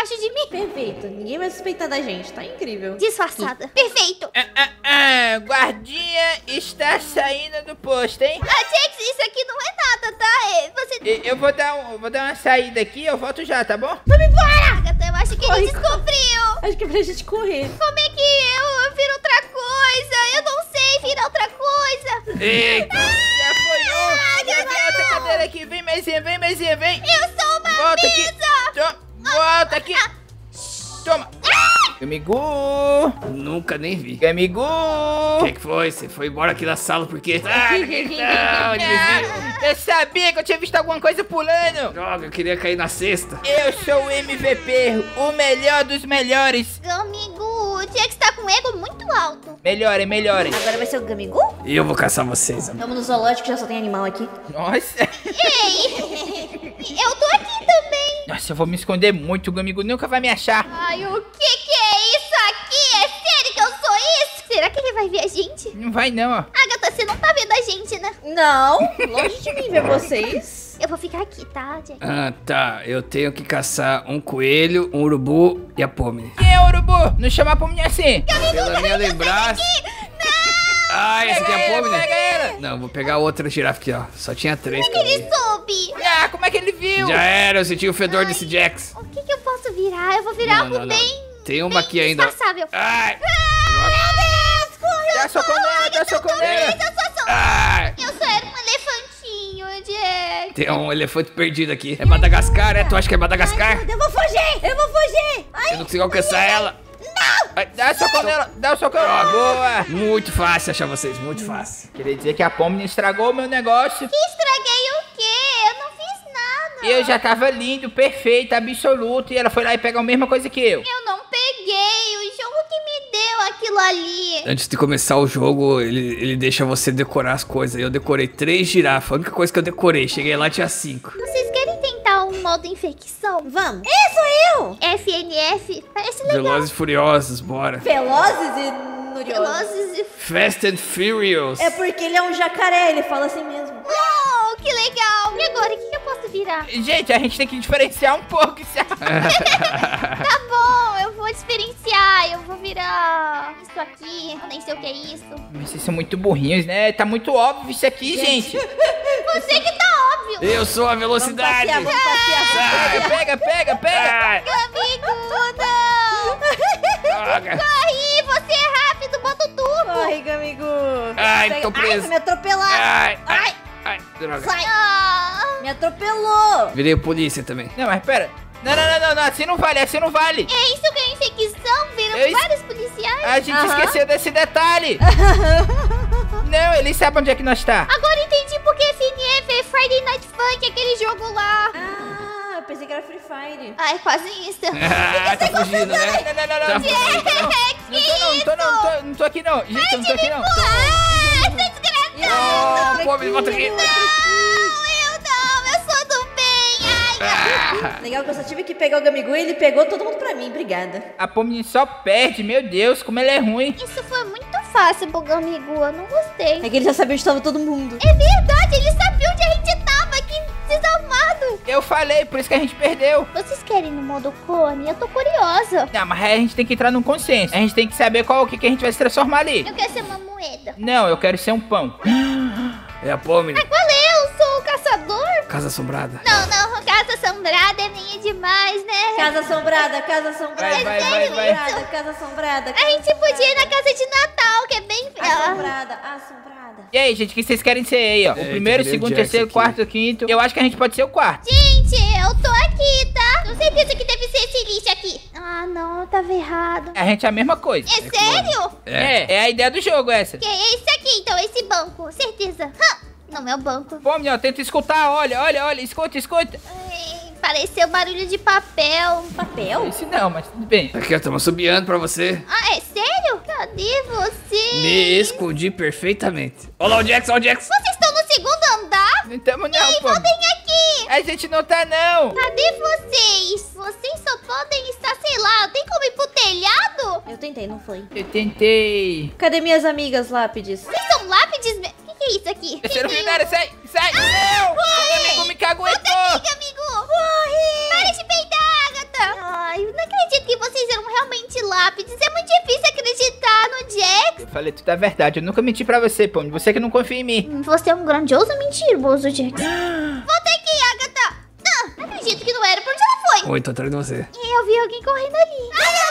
debaixo de mim. Perfeito. Ninguém vai suspeitar da gente. Tá incrível. Disfarçada. Perfeito. Guardinha está saindo do posto, hein? Jax, isso aqui não é nada, tá? Você... Eu vou dar uma saída aqui, eu volto já, tá bom? Vamos embora! Agatha, eu acho que ele descobriu. Acho que é pra gente correr. Como é que eu viro outra coisa? Eu não sei virar outra coisa. Eita! Já foi um! Já vem outra cadeira aqui, vem Maisinha, vem! Eu sou uma Volta aqui! mesa! Volta aqui! Toma! Gamigu! Nunca nem vi. Gamigu! O que foi? Você foi embora aqui da sala por quê? Não, desvio. Eu sabia que eu tinha visto alguma coisa pulando! Droga, eu queria cair na cesta. Eu sou o MVP, o melhor dos melhores! Amigo, o Jax tá com ego muito alto. Melhorem. Agora vai ser o Gamigu? E eu vou caçar vocês, amor. Vamos no zoológico, já só tem animal aqui. Nossa! Ei, eu tô aqui também. Nossa, eu vou me esconder muito, o Gamigu nunca vai me achar. Ai, o que é isso aqui? É sério que eu sou isso? Será que ele vai ver a gente? Não vai não, ó. Agatha, você não tá vendo a gente, né? Não, longe de mim ver vocês. Eu vou ficar aqui, tá, Jax? Ah, tá. Eu tenho que caçar um coelho, um urubu e a Pomni. Quem é o urubu? Não chama pra mim assim. Pela minha lembrança... Ah, essa aqui é a Pomni? Pega ela. Não, vou pegar outra girafa aqui, ó. Só tinha 3 que eu vi. Ele soube. Ah, como é que ele viu? Já era, eu senti o fedor desse Jax. O que eu posso virar? Eu vou virar Não, algo não, não. bem... Tem uma bem aqui ainda. disfarçável. Ai! Meu Deus, correu. Dá soco nela, dá soco nela. Ai! Eu só era um elefantinho, Jax. Tem um elefante perdido aqui. É Madagascar, é? Tu acha que é Madagascar? Eu vou fugir. Eu não consigo alcançar ela. Dá soco nela, dá soco nela. Boa. Muito fácil achar vocês, muito fácil. Queria dizer que a Pomni estragou o meu negócio. Que estraguei o quê? Eu não fiz nada. Eu já tava lindo, perfeito, absoluto. E ela foi lá e pegou a mesma coisa que eu. Eu não peguei. O jogo que me deu aquilo ali. Antes de começar o jogo, ele deixa você decorar as coisas. Eu decorei 3 girafas. A única coisa que eu decorei. Cheguei lá, tinha 5. Vocês querem tentar um modo infecção? Vamos. Sou eu. FNF? Parece legal. Velozes e Furiosos, bora. Velozes e nuriosos. Velozes e... Fast and Furious. É porque ele é um jacaré, ele fala assim mesmo. Oh, que legal. E agora, o que eu posso virar? Gente, a gente tem que diferenciar um pouco. Tá bom, eu vou diferenciar. Eu vou virar isso aqui. Eu nem sei o que é isso. Mas vocês são muito burrinhos, né? Tá muito óbvio isso aqui, gente. Você que tá óbvio. Eu sou a velocidade. Vamos passear. Ai, Amigo, não. droga. Corre, você é rápido, bota o turbo. Corre, Gamigu. Ai, tô Ai, preso. vai me atropelar. Ai, droga. Sai. Ah, Me atropelou. Virei polícia também. Não, mas pera. Não, assim não vale, assim não vale. é isso que é infecção? Viram Eu es- vários policiais? A gente Aham. esqueceu desse detalhe. Não, eles sabem onde é que nós tá. Agora entendi porque FNF é Friday Night Funk, aquele jogo lá. Ah, eu pensei que era Free Fire. Ai, quase isso. Ah, tá fugindo, né? Não. Tá fugindo. Não tô aqui não. Gente, eu não tô aqui não. Ah, essa desgraçada. Oh, pô, me volta aqui. Eu sou do bem. Ai, Legal que eu só tive que pegar o Gamigu e ele pegou todo mundo pra mim. Obrigada. A Pomni só perde, meu Deus, como ela é ruim. isso foi muito fácil, Bugamigo. Eu não gostei. É que ele já sabia onde tava todo mundo. É verdade, ele sabia onde a gente tava, que desarmado. Eu falei, por isso que a gente perdeu. Vocês querem no modo clone? Eu tô curiosa. Não, mas aí a gente tem que entrar num consenso. A gente tem que saber qual o que a gente vai se transformar ali. Eu quero ser uma moeda. Não, eu quero ser um pão. É a Pomni. Qual é? Eu sou o caçador? Casa assombrada. Não, casa assombrada é nem demais, né? Casa assombrada, casa assombrada. Vai. Assombrada, casa assombrada. A gente podia ir na casa de Natal, que é bem... Assombrada, assombrada. E aí, gente, o que vocês querem ser aí, ó? O É, primeiro, que nem o segundo, Jax terceiro, aqui. quarto, quinto. Eu acho que a gente pode ser o quarto. Gente, eu tô aqui, tá? Com certeza que deve ser esse lixo aqui. Ah, não, eu tava errado. A gente é a mesma coisa. É sério? É a ideia do jogo essa. Que é esse aqui, então, esse banco, certeza. Não é o banco. Pomni, ó, tenta escutar, olha, escuta. Ai, pareceu barulho de papel. Papel? Esse não, mas tudo bem. Aqui, ó, estamos subiando pra você. Ah, é sério? Cadê você? Me escondi perfeitamente. Olha lá o Jax, olha o Jax. Vocês estão no segundo andar? Não tamo não, Pomni. Voltem aqui. A gente não tá, não. Cadê vocês? Vocês só podem estar, sei lá, tem como ir pro telhado? Eu tentei, não foi. Eu tentei. Cadê minhas amigas lápides? Vocês são lápides? O que é isso aqui? Você não viu nada, sai! Não! O amigo me caguetou! Amigo! Corre! Para de peidar, Agatha! Ai, falei tudo a verdade. Eu nunca menti pra você, Pomni. Você que não confia em mim. Você é um grandioso mentiroso, Jax. Volta aqui, Agatha. Não acredito que não era. Por onde ela foi? Oi, tô atrás de você. Eu vi alguém correndo ali.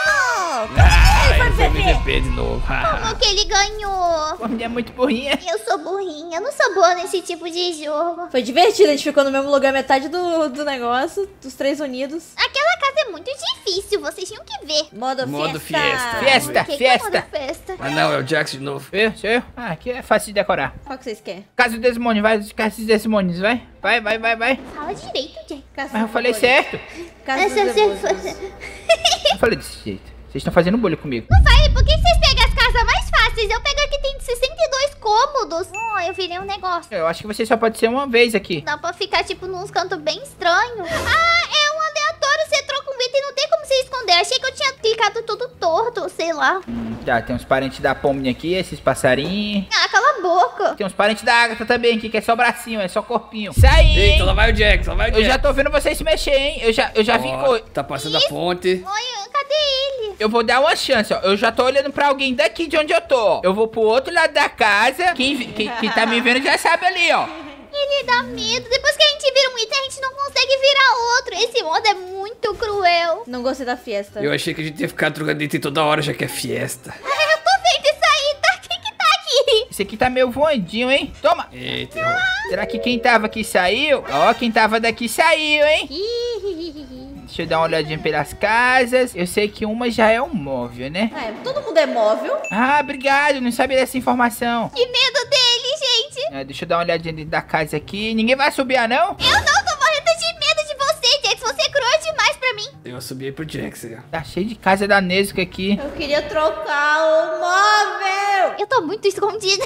Ele foi MVP de novo. Como que ele ganhou? Pomni é muito burrinha. Eu sou burrinha. Eu não sou boa nesse tipo de jogo. Foi divertido, a gente ficou no mesmo lugar metade do negócio, dos 3 unidos. Aquela casa é muito difícil. Vocês tinham que ver. Modo fiesta. Fiesta, Que é modo fiesta. festa? Ah, não, é o Jax de novo. Sou eu? Ah, aqui é fácil de decorar. Qual que vocês querem? Casa dos demônios, vai. Casa dos demônios, vai. Vai. Fala direito, Jax. Casa Mas eu dos falei demônios. certo. Casa dos demônios. Não falei desse jeito. Vocês estão fazendo bullying comigo. Não vai, por que vocês pegam as casas mais fáceis? Eu pego a que tem 62 cômodos. Eu virei um negócio. Eu acho que você só pode ser uma vez aqui. Dá pra ficar, tipo, nos cantos bem estranhos. Ah, é um aleatório. Você troca um item, não tem como você esconder. Achei que eu tinha clicado tudo torto, sei lá. Tá, tem uns parentes da Pomni aqui, esses passarinhos. Ah, cala a boca. Tem uns parentes da Agatha também aqui, que é só bracinho, é só corpinho. Isso aí, hein? Eita, lá vai o Jax, lá vai o Jax. Eu já tô vendo vocês se mexer, hein? Eu já vi Ó, tá passando a ponte. Oi, cadê ele? Eu vou dar uma chance, ó. Eu já tô olhando pra alguém daqui de onde eu tô, ó. Eu vou pro outro lado da casa. Quem tá me vendo já sabe ali, ó. Ele dá medo. Depois que a gente vira um item, a gente não consegue virar outro. Esse modo é muito cruel. Não gostei da fiesta. Eu achei que a gente ia ficar trocando item toda hora, já que é fiesta. Eu tô vendo isso aí, tá? Quem que tá aqui? Esse aqui tá meio voandinho, hein? Toma. Eita, errou. Será que quem tava aqui saiu? Ó, quem tava daqui saiu, hein? Deixa eu dar uma olhadinha pelas casas. Eu sei que uma já é um móvel, né? Todo mundo é móvel. Ah, obrigado. Não sabia dessa informação. Que medo dele, gente. Deixa eu dar uma olhadinha dentro da casa aqui. Ninguém vai subir, não? Eu não tô morrendo de medo de você, Jax. Você é cruel demais pra mim. Eu subi aí pro Jax, ó. Tá cheio de casa da Nezuko aqui. Eu queria trocar o móvel. Eu tô muito escondida.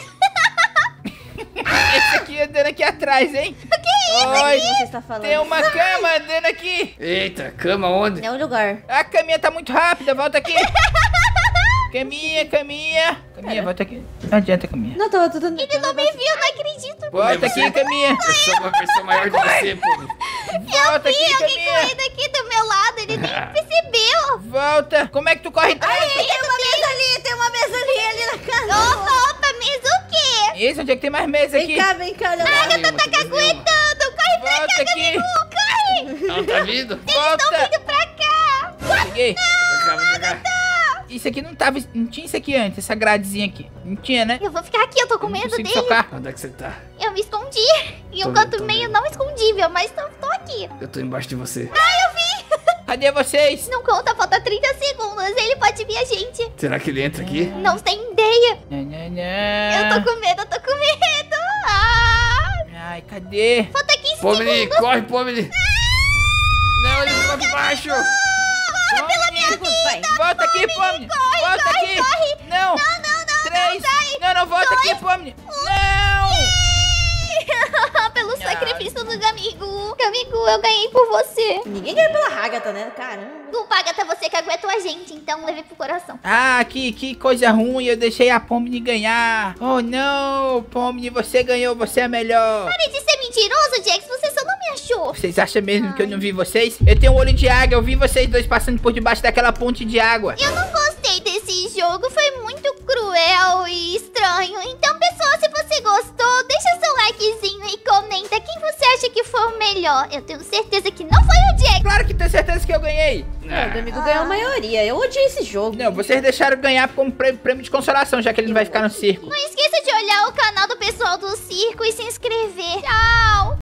Esse aqui andando aqui atrás, hein? O que é isso? Oi, O que você está falando? tem uma cama andando aqui. Eita, cama onde? É um lugar. A caminha tá muito rápida, volta aqui. Caminha, volta aqui. Não adianta, caminha. Não, tô dando. Ele não me viu, não acredito. Volta aqui, caminha. Eu sou uma versão maior de você, pô. Volta aqui, Alguém caminha. correndo aqui do meu lado, ele nem percebeu. Volta. Como é que tu corre tanto? Tem uma mesa ali na casa. Opa, mas o quê? Isso, onde é que tem mais mesa aqui? Vem cá, olha lá. Agatha tá Aguentando, corre pra Volta cá, aqui. Gabiru, corre. Não, tá vindo? Volta. Indo pra cá. Peguei. Vem cá. Isso aqui não tava... Não tinha isso aqui antes, essa gradezinha aqui. Não tinha, né? Eu vou ficar aqui, eu tô com Eu não medo consigo dele. socar. Onde é que você tá? Eu me escondi. Em Tô um vendo, canto tô meio vendo. não escondível, mas tô aqui. Eu tô embaixo de você. Ah, eu vi. Cadê vocês? Não conta, falta 30 segundos. Ele pode vir a gente. Será que ele entra aqui? Não tem ideia. Não. Eu tô com medo, eu tô com medo. Ah, Ai, cadê? falta 15 Pomni, segundos. corre, Pomni. Não, ele ficou aqui embaixo. Vai. Volta aqui, Pomni. Volta aqui. Não. Três. Não, volta aqui, Pomni. Não. Pelo sacrifício do Gamigo. Gamigo, eu ganhei por você. Ninguém ganha pela Agatha, né? Caramba. Não paga até você que aguentou a gente, então levei pro coração. Ah, que coisa ruim. Eu deixei a Pomni ganhar. Oh, não. Pomni, você ganhou. Você é melhor. Pare de ser mentiroso, Jax. Você só não me achou. Vocês acham mesmo que eu não vi vocês? Eu tenho um olho de águia. Eu vi vocês dois passando por debaixo daquela ponte de água. Eu não gostei desse jogo. Foi muito cruel e estranho. Então, pessoal, se você gostou, deixa seu likezinho e comenta quem você acha que foi o melhor. Eu tenho certeza que não foi o Jax. Claro que tenho certeza que eu ganhei. O amigo ganhou a maioria. Eu odiei esse jogo. Não, vocês deixaram ganhar como prêmio de consolação, já que ele não vai ficar no circo. Não esqueça de olhar o canal do pessoal do circo e se inscrever. Tchau!